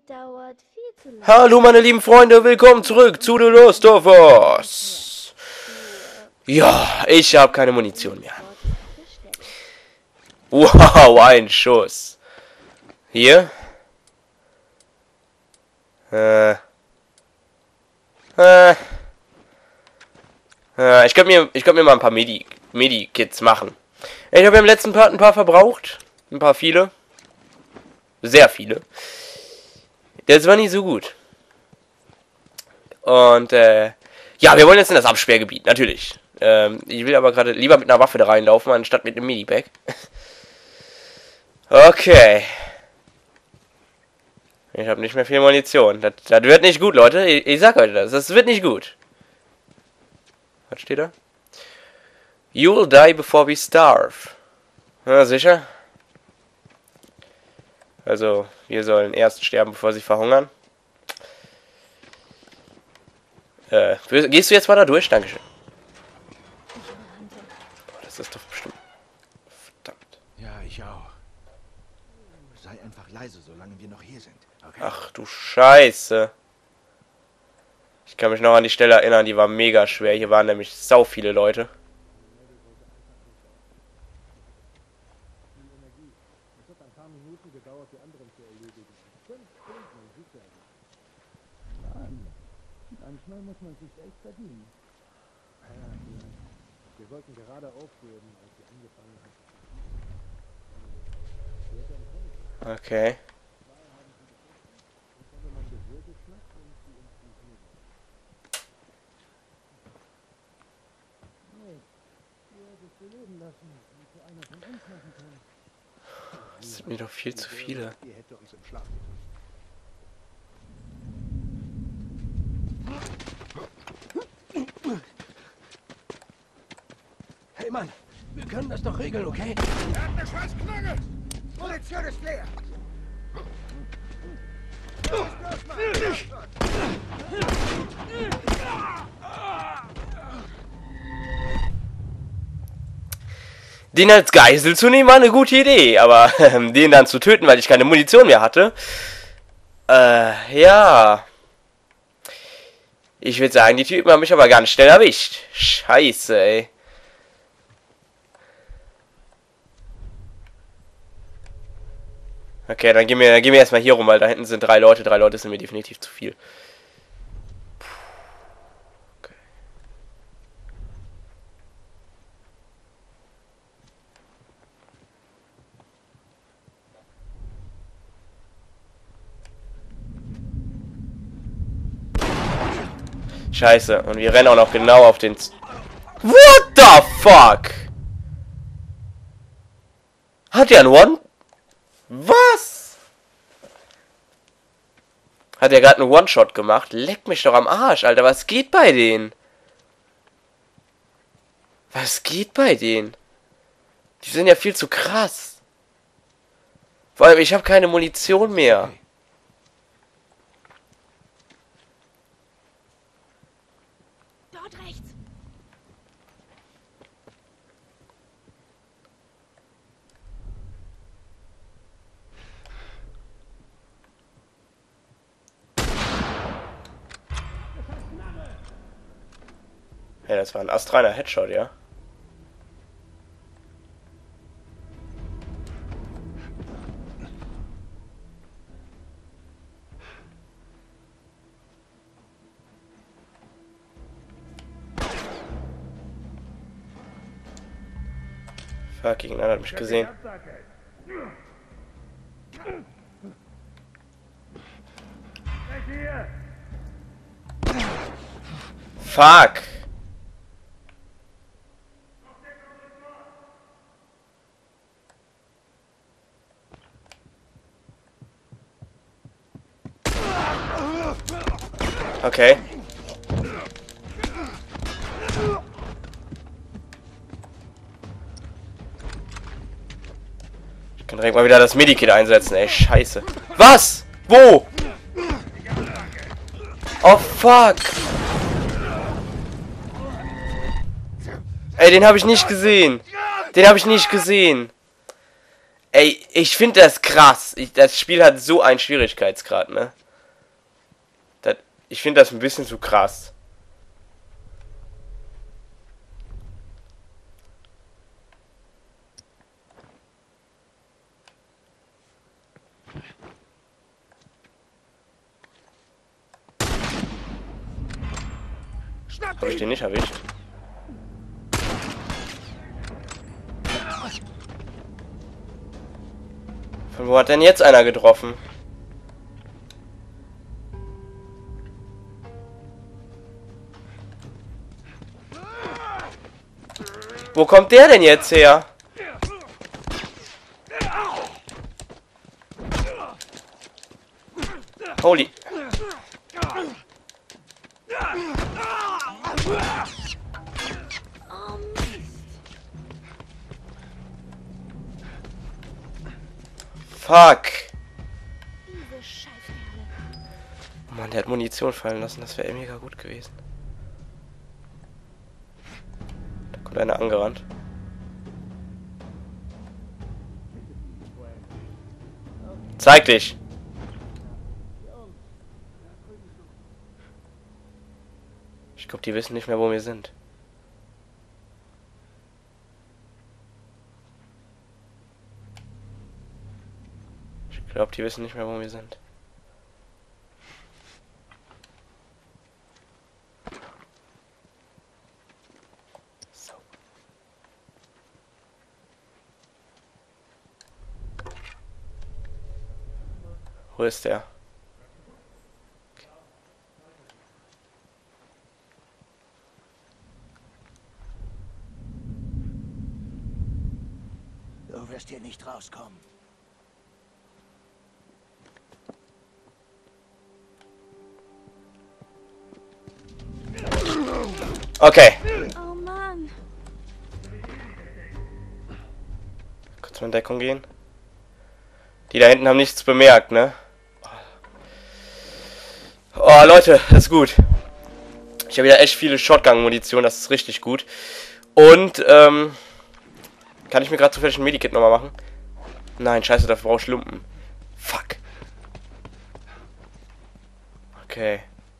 Dauert viel zu lange. Hallo meine lieben Freunde, willkommen zurück zu The Last of Us. Ja, ich habe keine Munition mehr. Wow, ein Schuss. Hier. Ich könnte mir mal ein paar Medikits machen. Ich habe im letzten Part ein paar verbraucht. Ein paar viele. Sehr viele. Das war nicht so gut. Und, ja, wir wollen jetzt in das Absperrgebiet, natürlich. Ich will aber gerade lieber mit einer Waffe da reinlaufen, anstatt mit einem Medipack. Okay. Ich habe nicht mehr viel Munition. Das wird nicht gut, Leute. Ich sag euch das. Das wird nicht gut. Was steht da? You'll die before we starve. Ja, sicher? Also, wir sollen erst sterben, bevor sie verhungern. Gehst du jetzt mal da durch? Dankeschön. Oh, das ist doch bestimmt... Verdammt. Ja, ich auch. Sei einfach leise, solange wir noch hier sind. Okay? Ach du Scheiße. Ich kann mich noch an die Stelle erinnern, die war mega schwer. Hier waren nämlich sau viele Leute. Manchmal muss man sich echt verdienen. Wir wollten gerade aufgeben, als sie angefangen hat. Okay. Das sind mir doch viel zu viele. Ihr hättet uns im Schlaf Hey Mann, wir können das doch regeln, okay? Er hat eine scheiß Knarre! Munition ist leer! Den als Geisel zu nehmen war eine gute Idee, aber den dann zu töten, weil ich keine Munition mehr hatte. Ja. Ich würde sagen, die Typen haben mich aber ganz schnell erwischt. Scheiße, ey. Okay, dann gehen wir erstmal hier rum, weil da hinten sind 3 Leute. 3 Leute sind mir definitiv zu viel. Okay. Scheiße, und wir rennen auch noch genau auf den... What the fuck? Hat der einen One... Was? Hat er gerade einen One-Shot gemacht? Leck mich doch am Arsch, Alter. Was geht bei denen? Was geht bei denen? Die sind ja viel zu krass. Vor allem, ich habe keine Munition mehr. Dort rechts. Ja, das war ein astreiner Headshot, ja. Fuck, irgendeiner hat mich gesehen. Fuck! Okay. Ich kann direkt mal wieder das Medikit einsetzen, ey, scheiße. Was? Wo? Oh, fuck. Ey, den habe ich nicht gesehen. Den habe ich nicht gesehen. Ey, ich finde das krass. Das Spiel hat so einen Schwierigkeitsgrad, ne? Ich finde das ein bisschen zu krass. Habe ich den nicht erwischt? Von wo hat denn jetzt einer getroffen? Wo kommt der denn jetzt her? Holy. Oh Mist. Fuck. Diese Scheißkerle. Oh Mann, der hat Munition fallen lassen. Das wäre mega gut gewesen. Da kommt einer angerannt. Zeig dich. Ich glaube, die wissen nicht mehr, wo wir sind. Ich glaube, die wissen nicht mehr, wo wir sind. So. Wo ist der? Du wirst hier nicht rauskommen. Okay. Oh Mann. Kurz mal in Deckung gehen. Die da hinten haben nichts bemerkt, ne? Oh, Leute, das ist gut. Ich habe wieder echt viele Shotgun-Munition, das ist richtig gut. Und, kann ich mir gerade zufällig ein Medikit nochmal machen? Nein, scheiße, dafür brauche ich Lumpen. Fuck. Okay.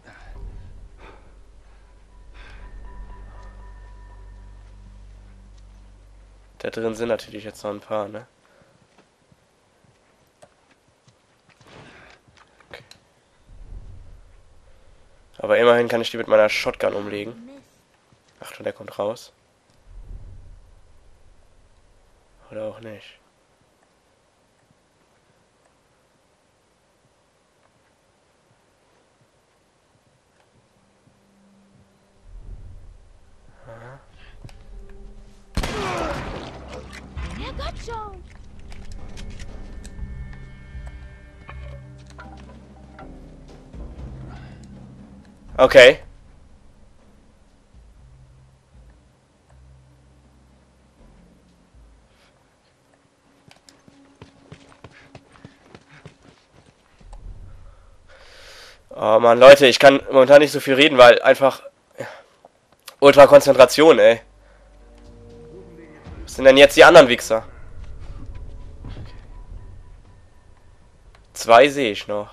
Da drin sind natürlich jetzt noch ein paar, ne? Okay. Aber immerhin kann ich die mit meiner Shotgun umlegen. Mist. Achtung, der kommt raus. Oder auch nicht. Herrgott schon. Okay. Oh Mann, Leute, ich kann momentan nicht so viel reden, weil einfach Ultra Konzentration, ey. Was sind denn jetzt die anderen Wichser? Zwei sehe ich noch.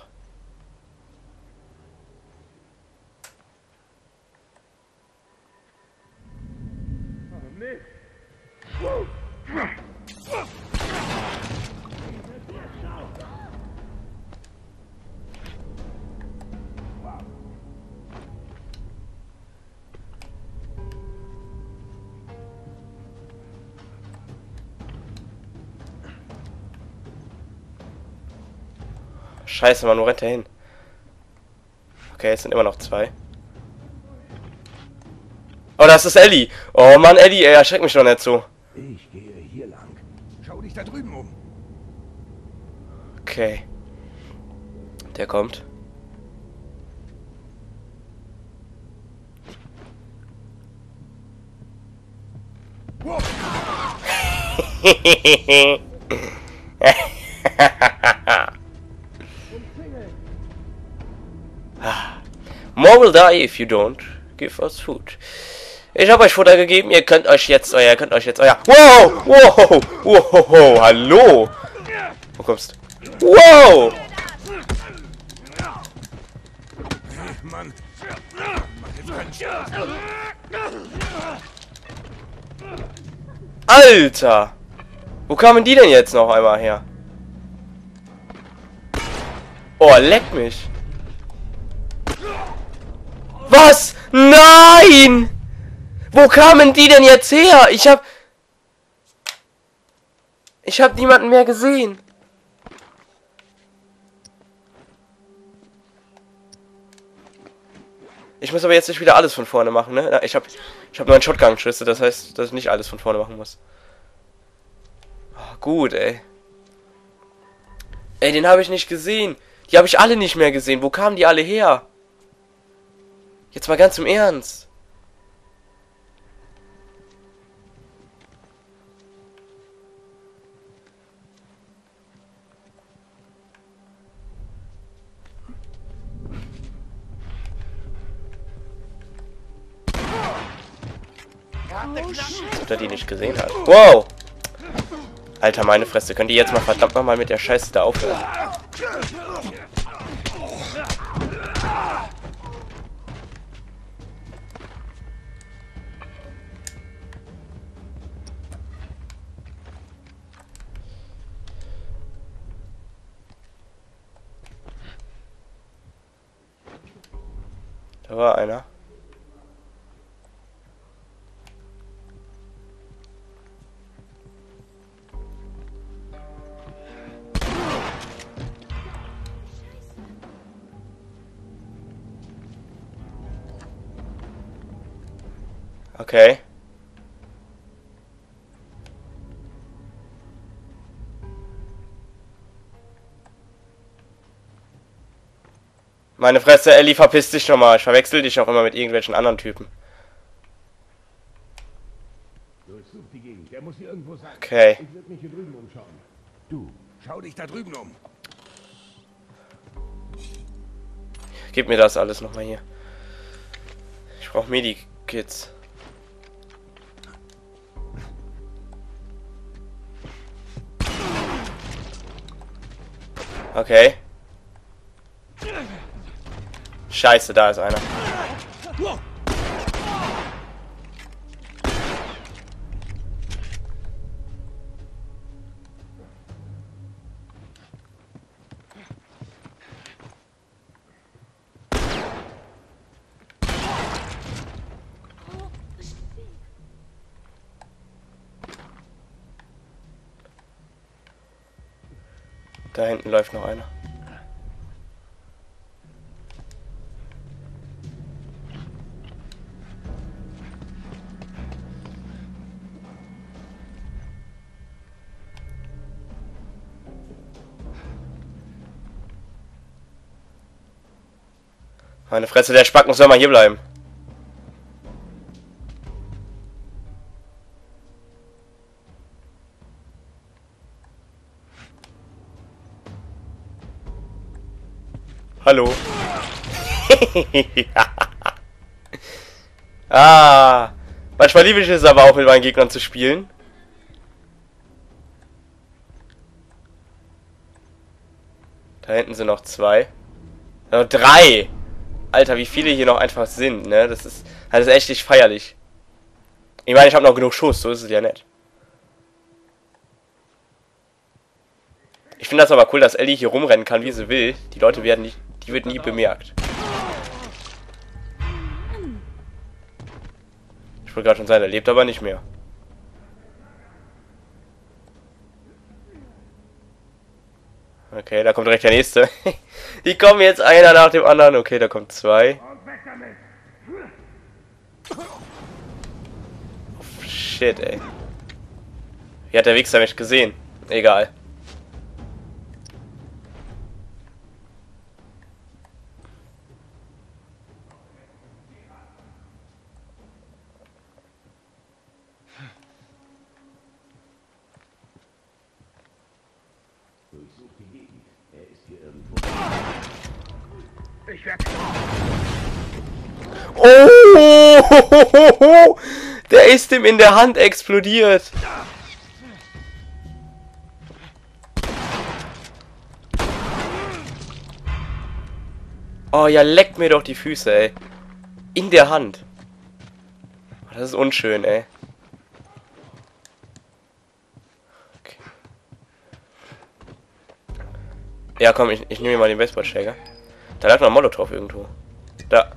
Scheiße, Mann, wo rennt der hin? Okay, jetzt sind immer noch zwei. Oh, das ist Ellie. Oh Mann, Ellie, ey, erschreck mich doch nicht so. Ich gehe hier lang. Schau dich da drüben um. Okay. Der kommt. More will die if you don't give us food. Ich habe euch Futter gegeben, ihr könnt euch jetzt euer... Wow! Wow! Wow! Hallo! Wo kommst du? Wow! Mann. Mach jetzt keinen Spaß. Alter! Wo kamen die denn jetzt noch einmal her? Oh, leck mich. Was? Nein! Wo kamen die denn jetzt her? Ich hab niemanden mehr gesehen. Ich muss aber jetzt nicht wieder alles von vorne machen, ne? Ich hab nur einen Shotgun-Schüsse, das heißt, dass ich nicht alles von vorne machen muss. Oh, gut, ey. Ey, den habe ich nicht gesehen. Die habe ich alle nicht mehr gesehen. Wo kamen die alle her? Jetzt mal ganz im Ernst. Als ob er die nicht gesehen hat. Wow! Alter, meine Fresse. Könnt ihr jetzt mal verdammt nochmal mit der Scheiße da aufhören? Da war einer. Okay. Meine Fresse, Ellie, verpiss dich schon mal. Ich verwechsel dich auch immer mit irgendwelchen anderen Typen. Durchsuch die Gegend. Der muss hier irgendwo sein. Okay. Ich würde mich hier drüben umschauen. Du, schau dich da drüben um. Gib mir das alles nochmal hier. Ich brauche Medikits. Okay. Scheiße, da ist einer. Da hinten läuft noch einer. Meine Fresse, der Spacken soll mal hier bleiben. Hallo. Manchmal liebe ich es aber auch, mit meinen Gegnern zu spielen. Da hinten sind noch zwei. Noch drei. Alter, wie viele hier noch einfach sind, ne? Das ist echt nicht feierlich. Ich meine, ich habe noch genug Schuss, so ist es ja nett. Ich finde das aber cool, dass Ellie hier rumrennen kann, wie sie will. Die Leute werden nicht, die wird nie bemerkt. Ich wollte gerade schon sagen, er lebt aber nicht mehr. Okay, da kommt direkt der nächste. Die kommen jetzt einer nach dem anderen. Okay, da kommt zwei. Oh, shit, ey. Wie hat der Wichser mich gesehen? Egal. Ich werde... Oh! Der ist ihm in der Hand explodiert. Oh ja, leckt mir doch die Füße, ey. In der Hand. Oh, das ist unschön, ey. Okay. Ja, komm, ich nehme mir mal den Baseballschläger. Da lag noch ein Molotow irgendwo. Da.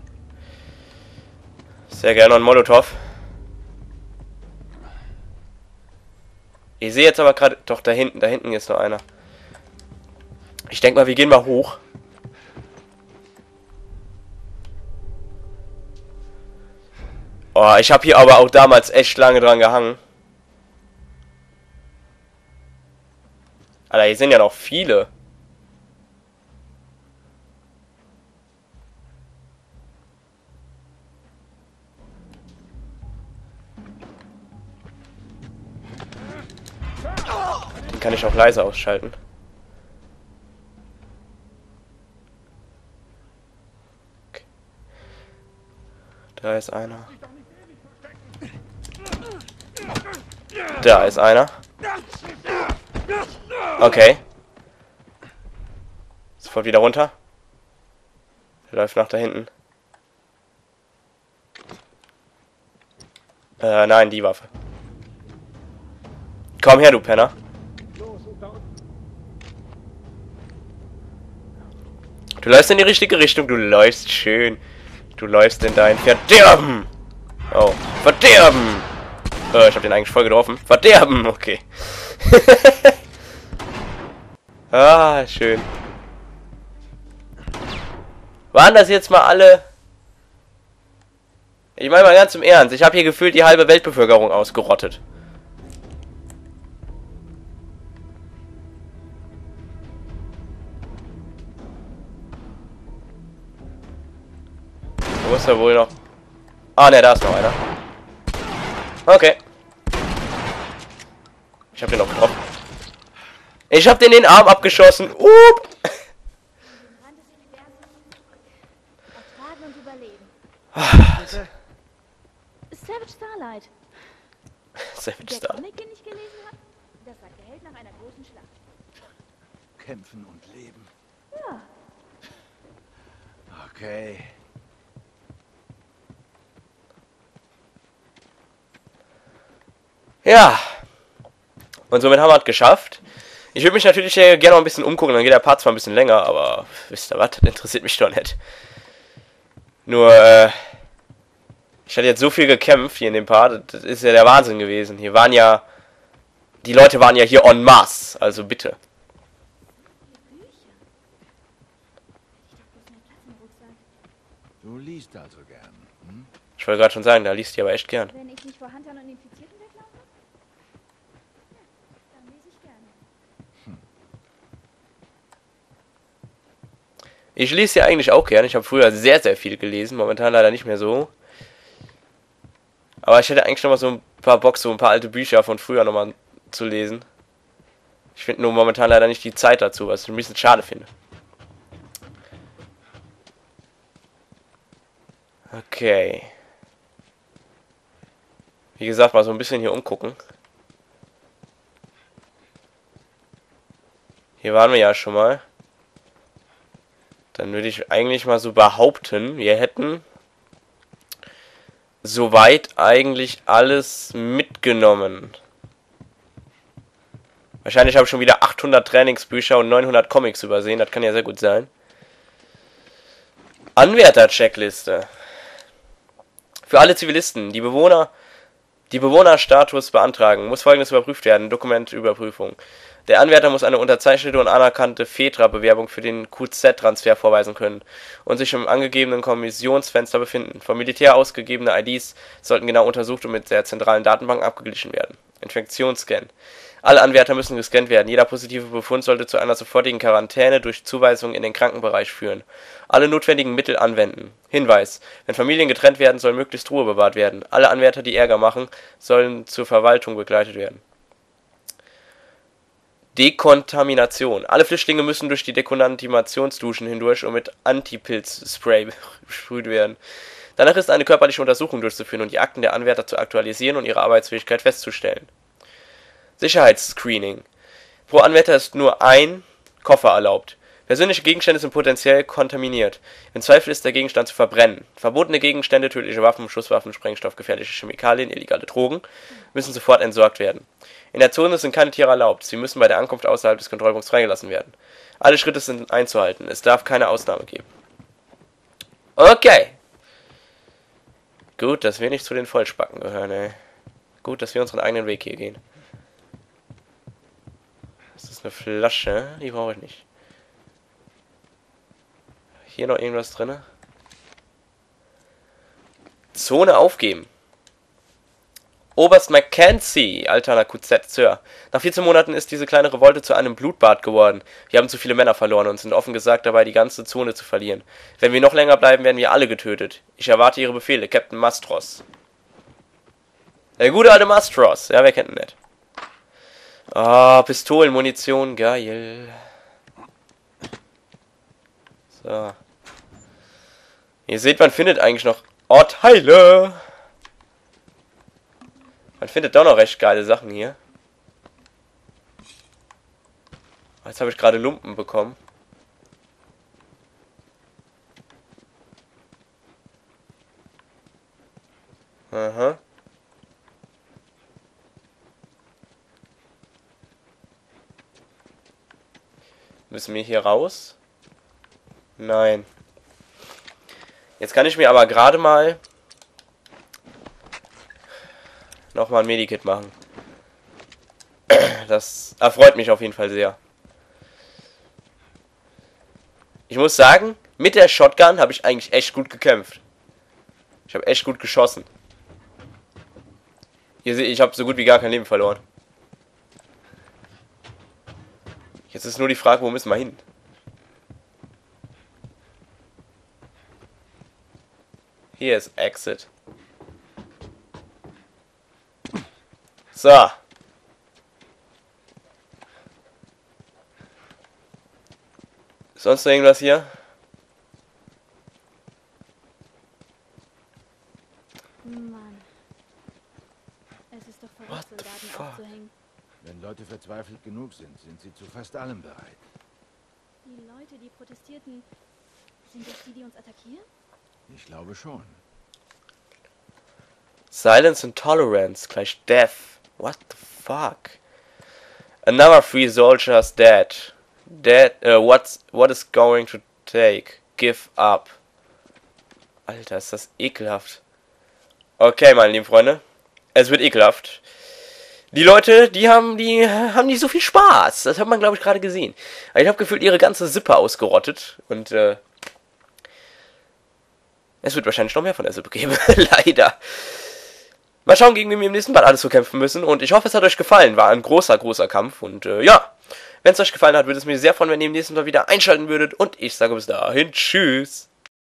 Sehr gerne noch ein Molotow. Ich sehe jetzt aber gerade... Doch, da hinten ist noch einer. Ich denke mal, wir gehen mal hoch. Oh, ich habe hier aber auch damals echt lange dran gehangen. Alter, hier sind ja noch viele. Den kann ich auch leise ausschalten. Okay. Da ist einer. Da ist einer. Okay. Sofort wieder runter. Der läuft nach da hinten. Nein, die Waffe. Komm her, du Penner. Du läufst in die richtige Richtung, du läufst schön. Du läufst in dein Verderben. Oh, Verderben. Ich hab den eigentlich voll getroffen. Verderben, okay. Ah, schön. Waren das jetzt mal alle... Ich meine mal ganz im Ernst, ich habe hier gefühlt die halbe Weltbevölkerung ausgerottet. Wo ist er wohl noch? Ah, ne, da ist noch einer. Okay. Ich hab den noch getroffen. Ich hab den Arm abgeschossen. Ertragen und überleben. Bitte? Savage Starlight. Savage Der Star. Comic, den ich gelesen habe, das sagt der Held nach einer großen Schlacht. Kämpfen und leben. Ja. Okay. Ja. Und somit haben wir es geschafft. Ich würde mich natürlich gerne noch ein bisschen umgucken, dann geht der Part zwar ein bisschen länger, aber wisst ihr was, das interessiert mich doch nicht. Nur, ich hatte jetzt so viel gekämpft hier in dem Part, das ist ja der Wahnsinn gewesen. Hier waren ja, die Leute waren ja hier en masse, also bitte. Du liest also gern, hm? Ich wollte gerade schon sagen, da liest ihr aber echt gern. Wenn ich nicht vor Huntern und Infizierten weglaufe? Ja, dann lese ich gerne. Ich lese ja eigentlich auch gern. Ich habe früher sehr, sehr viel gelesen. Momentan leider nicht mehr so. Aber ich hätte eigentlich noch mal so ein paar Bock, so ein paar alte Bücher von früher noch mal zu lesen. Ich finde nur momentan leider nicht die Zeit dazu, was ich ein bisschen schade finde. Okay. Wie gesagt, mal so ein bisschen hier umgucken. Hier waren wir ja schon mal. Dann würde ich eigentlich mal so behaupten, wir hätten soweit eigentlich alles mitgenommen. Wahrscheinlich habe ich schon wieder 800 Trainingsbücher und 900 Comics übersehen. Das kann ja sehr gut sein. Anwärter-Checkliste. Für alle Zivilisten, die Bewohnerstatus beantragen, muss Folgendes überprüft werden. Dokumentüberprüfung. Der Anwärter muss eine unterzeichnete und anerkannte FETRA-Bewerbung für den QZ-Transfer vorweisen können und sich im angegebenen Kommissionsfenster befinden. Vom Militär ausgegebene IDs sollten genau untersucht und mit der zentralen Datenbank abgeglichen werden. Infektionsscan. Alle Anwärter müssen gescannt werden. Jeder positive Befund sollte zu einer sofortigen Quarantäne durch Zuweisung in den Krankenbereich führen. Alle notwendigen Mittel anwenden. Hinweis: Wenn Familien getrennt werden, soll möglichst Ruhe bewahrt werden. Alle Anwärter, die Ärger machen, sollen zur Verwaltung begleitet werden. Dekontamination. Alle Flüchtlinge müssen durch die Dekontaminationsduschen hindurch und mit Antipilzspray besprüht werden. Danach ist eine körperliche Untersuchung durchzuführen und die Akten der Anwärter zu aktualisieren und ihre Arbeitsfähigkeit festzustellen. Sicherheitsscreening. Pro Anwärter ist nur ein Koffer erlaubt. Persönliche Gegenstände sind potenziell kontaminiert. Im Zweifel ist der Gegenstand zu verbrennen. Verbotene Gegenstände, tödliche Waffen, Schusswaffen, Sprengstoff, gefährliche Chemikalien, illegale Drogen müssen sofort entsorgt werden. In der Zone sind keine Tiere erlaubt. Sie müssen bei der Ankunft außerhalb des Kontrollpunkts freigelassen werden. Alle Schritte sind einzuhalten. Es darf keine Ausnahme geben. Okay. Gut, dass wir nicht zu den Vollspacken gehören, ey. Gut, dass wir unseren eigenen Weg hier gehen. Das ist eine Flasche. Die brauche ich nicht. Hier noch irgendwas drin? Zone aufgeben. Oberst Mackenzie, Alterner QZ, Sir. Nach 14 Monaten ist diese kleine Revolte zu einem Blutbad geworden. Wir haben zu viele Männer verloren und sind offen gesagt dabei, die ganze Zone zu verlieren. Wenn wir noch länger bleiben, werden wir alle getötet. Ich erwarte Ihre Befehle, Captain Mastros. Der gute alte Mastros. Ja, wer kennt ihn nicht? Ah, Pistolen, Munition, geil. So. Ihr seht, man findet eigentlich noch Teile. Man findet doch noch recht geile Sachen hier. Jetzt habe ich gerade Lumpen bekommen. Aha. Müssen wir hier raus? Nein. Jetzt kann ich mir aber gerade mal nochmal ein Medikit machen. Das erfreut mich auf jeden Fall sehr. Ich muss sagen, mit der Shotgun habe ich eigentlich echt gut gekämpft. Ich habe echt gut geschossen. Ihr seht, ich habe so gut wie gar kein Leben verloren. Jetzt ist nur die Frage, wo müssen wir hin? Hier ist Exit. So. Sonst noch irgendwas hier? Mann. Es ist doch verrückt, Soldaten aufzuhängen. Wenn Leute verzweifelt genug sind, sind sie zu fast allem bereit. Die Leute, die protestierten, sind das die, die uns attackieren? Ich glaube schon. Silence and tolerance gleich death. What the fuck? Another 3 soldiers dead. What is going to take? Give up. Alter, ist das ekelhaft. Okay, meine lieben Freunde. Es wird ekelhaft. Die Leute, die haben nicht so viel Spaß. Das hat man, glaube ich, gerade gesehen. Ich habe gefühlt ihre ganze Sippe ausgerottet. Und, es wird wahrscheinlich noch mehr von der Sippe geben. Leider. Mal schauen, gegen wen wir im nächsten Mal alles so kämpfen müssen. Und ich hoffe, es hat euch gefallen. War ein großer, großer Kampf. Und, ja. Wenn es euch gefallen hat, würde es mich sehr freuen, wenn ihr im nächsten Mal wieder einschalten würdet. Und ich sage bis dahin, tschüss.